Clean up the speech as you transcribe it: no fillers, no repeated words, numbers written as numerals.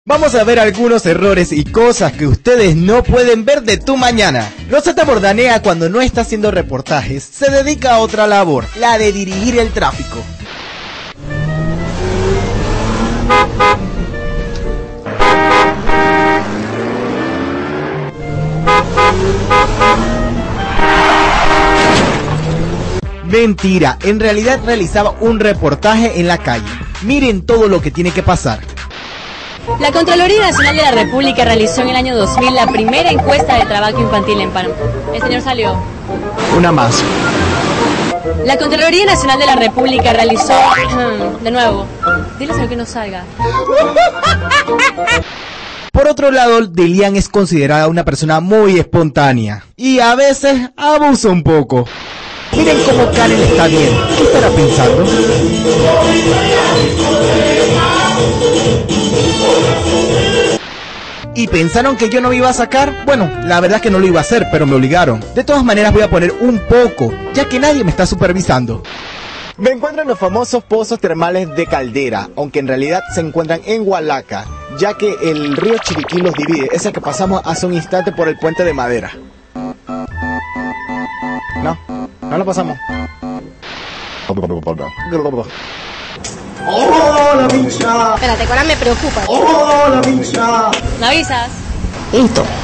Vamos a ver algunos errores y cosas que ustedes no pueden ver de tu mañana. Rosetta Bordanea, cuando no está haciendo reportajes, se dedica a otra labor, la de dirigir el tráfico. Mentira, en realidad realizaba un reportaje en la calle. Miren todo lo que tiene que pasar. La Contraloría Nacional de la República realizó en el año 2000 la primera encuesta de trabajo infantil en Panamá. El señor salió. Una más. La Contraloría Nacional de la República realizó... De nuevo. Dile señor que no salga. Por otro lado, Delian es considerada una persona muy espontánea. Y a veces abusa un poco. Miren cómo Karen está bien. ¿Qué estará pensando? ¿Y pensaron que yo no me iba a sacar? Bueno, la verdad es que no lo iba a hacer, pero me obligaron. De todas maneras voy a poner un poco, ya que nadie me está supervisando. Me encuentro en los famosos pozos termales de Caldera, aunque en realidad se encuentran en Hualaca, ya que el río Chiriquí los divide, ese que pasamos hace un instante por el puente de madera. No lo pasamos. ¡Oh, la bicha! Espérate, ahora me preocupa. ¡Oh, la bicha! ¿Me avisas? Listo.